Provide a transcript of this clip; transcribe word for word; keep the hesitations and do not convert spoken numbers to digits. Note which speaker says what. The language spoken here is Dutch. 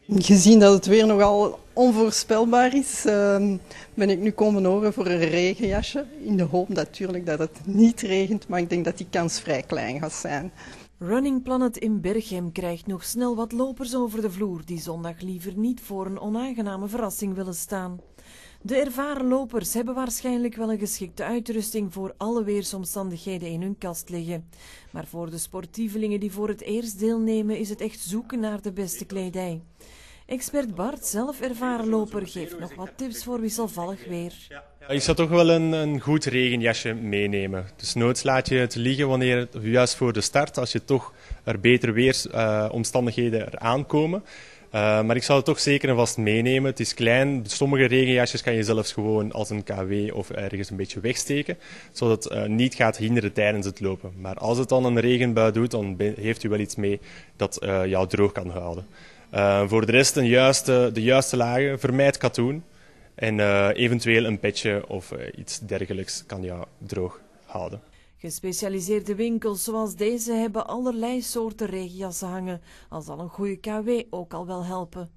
Speaker 1: Gezien dat het weer nogal onvoorspelbaar is, uh, ben ik nu komen horen voor een regenjasje. In de hoop natuurlijk dat het niet regent, maar ik denk dat die kans vrij klein gaat zijn.
Speaker 2: Running Planet in Berchem krijgt nog snel wat lopers over de vloer die zondag liever niet voor een onaangename verrassing willen staan. De ervaren lopers hebben waarschijnlijk wel een geschikte uitrusting voor alle weersomstandigheden in hun kast liggen. Maar voor de sportievelingen die voor het eerst deelnemen is het echt zoeken naar de beste kledij. Expert Bart, zelf ervaren loper, geeft nog wat tips voor wisselvallig weer.
Speaker 3: Je zou toch wel een, een goed regenjasje meenemen. Dus noods laat je het liggen wanneer, juist voor de start, als je toch er betere weersomstandigheden uh, eraan komen. Uh, maar ik zou het toch zeker en vast meenemen. Het is klein. Sommige regenjasjes kan je zelfs gewoon als een K W of ergens een beetje wegsteken, zodat het uh, niet gaat hinderen tijdens het lopen. Maar als het dan een regenbui doet, dan heeft u wel iets mee dat uh, jou droog kan houden. Uh, voor de rest een juiste, de juiste lagen. Vermijd katoen. En uh, eventueel een petje of uh, iets dergelijks kan jou droog houden.
Speaker 2: Gespecialiseerde winkels zoals deze hebben allerlei soorten regenjassen hangen. Al zal een goede K W ook al wel helpen.